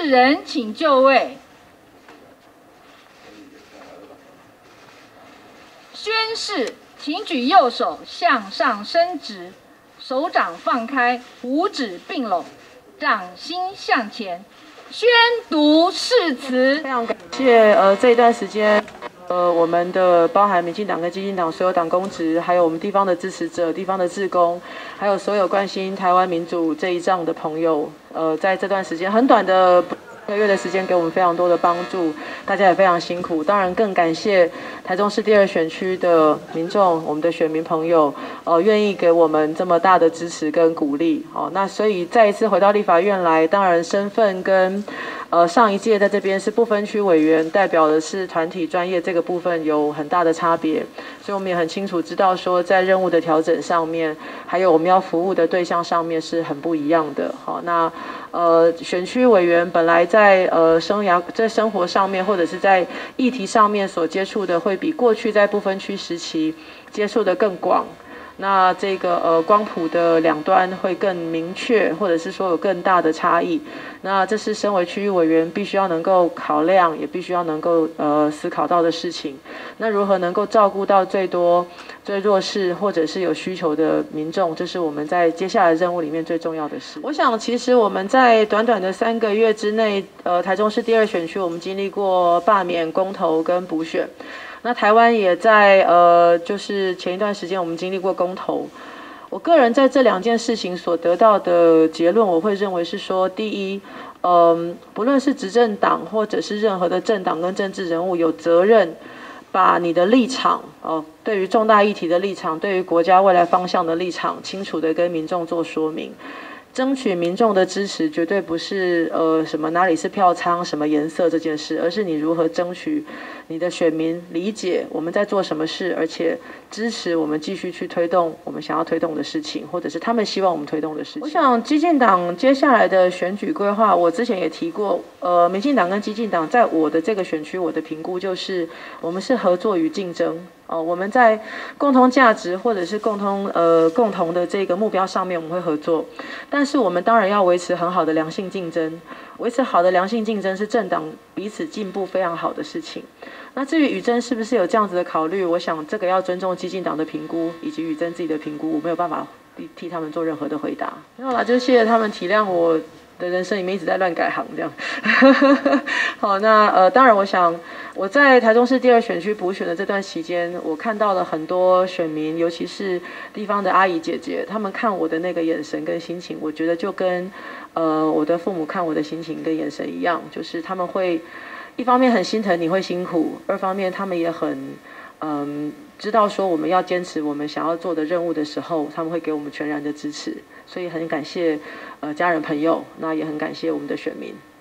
事人请就位。宣誓，请举右手向上伸直，手掌放开，五指并拢，掌心向前，宣读誓词。 非常感谢这一段时间。我们的包含民进党跟基进党所有党公职，还有我们地方的支持者、地方的志工，还有所有关心台湾民主这一仗的朋友，在这段时间很短的1个月的时间，给我们非常多的帮助，大家也非常辛苦。当然更感谢台中市第2选区的民众，我们的选民朋友，愿意给我们这么大的支持跟鼓励。那所以再一次回到立法院来，当然身份跟上一届在这边是不分区委员，代表的是团体专业这个部分有很大的差别，所以我们也很清楚知道说，在任务的调整上面，还有我们要服务的对象上面是很不一样的。好，那选区委员本来在生活上面或者是在议题上面所接触的，会比过去在不分区时期接触的更广。那这个光谱的两端会更明确，或者是说有更大的差异。那这是身为区域委员必须要能够考量，也必须要能够思考到的事情。那如何能够照顾到最弱势或者是有需求的民众，这是我们在接下来任务里面最重要的事。我想其实我们在短短的3个月之内，台中市第2选区我们经历过罢免、公投跟补选。那台湾也在就是前一段时间我们经历过公投。我个人在这2件事情所得到的结论，我会认为是说，第一，不论是执政党或者是任何的政党跟政治人物，有责任把你的立场，对于重大议题的立场，对于国家未来方向的立场，清楚的跟民众做说明。争取民众的支持，绝对不是什么哪里是票仓、什么颜色这件事，而是你如何争取你的选民理解我们在做什么事，而且支持我们继续去推动我们想要推动的事情，或者是他们希望我们推动的事情。我想基进党接下来的选举规划，我之前也提过，民进党跟基进党在我的这个选区，我的评估就是我们是合作与竞争。我们在共同价值或者是共同的这个目标上面，我们会合作，但是我们当然要维持很好的良性竞争。维持好的良性竞争是政党彼此进步非常好的事情。那至于宇珍是不是有这样子的考虑，我想这个要尊重基进党的评估以及宇珍自己的评估，我没有办法替他们做任何的回答。没有啦，就谢谢他们体谅我的人生里面一直在乱改行这样。好，那当然我想我在台中市第2选区补选的这段期间，我看到了很多选民，尤其是地方的阿姨姐姐，他们看我的那个眼神跟心情，我觉得就跟我的父母看我的心情跟眼神一样，就是他们会一方面很心疼你会辛苦，二方面他们也很知道说我们要坚持我们想要做的任务的时候，他们会给我们全然的支持，所以很感谢家人朋友，那也很感谢我们的选民。